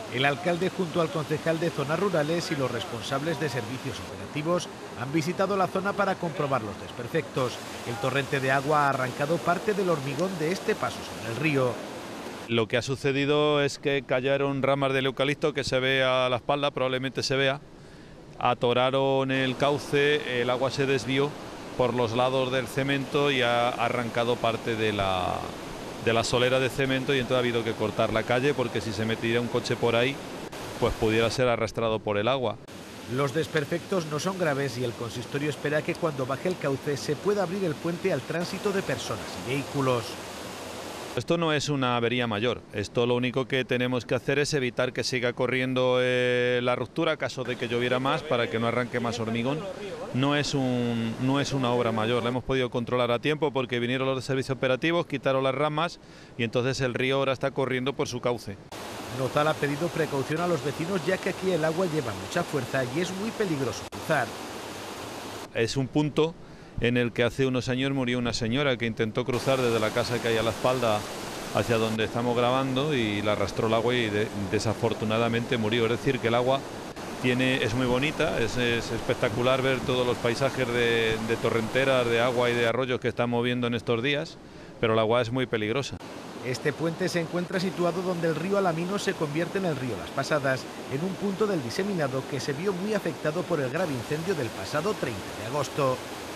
El alcalde junto al concejal de zonas rurales y los responsables de servicios operativos han visitado la zona para comprobar los desperfectos. El torrente de agua ha arrancado parte del hormigón de este paso sobre el río. Lo que ha sucedido es que cayeron ramas del eucalipto que se ve a la espalda, probablemente se vea, atoraron el cauce, el agua se desvió por los lados del cemento y ha arrancado parte de la solera de cemento, y entonces ha habido que cortar la calle porque si se metiera un coche por ahí, pues pudiera ser arrastrado por el agua. Los desperfectos no son graves y el consistorio espera que cuando baje el cauce se pueda abrir el puente al tránsito de personas y vehículos. Esto no es una avería mayor, esto lo único que tenemos que hacer es evitar que siga corriendo la ruptura, caso de que lloviera más, para que no arranque más hormigón. No es una obra mayor, la hemos podido controlar a tiempo porque vinieron los de servicios operativos, quitaron las ramas y entonces el río ahora está corriendo por su cauce. Nozal ha pedido precaución a los vecinos ya que aquí el agua lleva mucha fuerza y es muy peligroso cruzar. Es un punto en el que hace unos años murió una señora que intentó cruzar desde la casa que hay a la espalda hacia donde estamos grabando y la arrastró el agua y desafortunadamente murió. Es decir, que el agua es muy bonita, es espectacular ver todos los paisajes de torrenteras, de agua y de arroyos que estamos viendo en estos días, pero el agua es muy peligrosa. Este puente se encuentra situado donde el río Alamino se convierte en el río Las Pasadas, en un punto del diseminado que se vio muy afectado por el grave incendio del pasado 30 de agosto.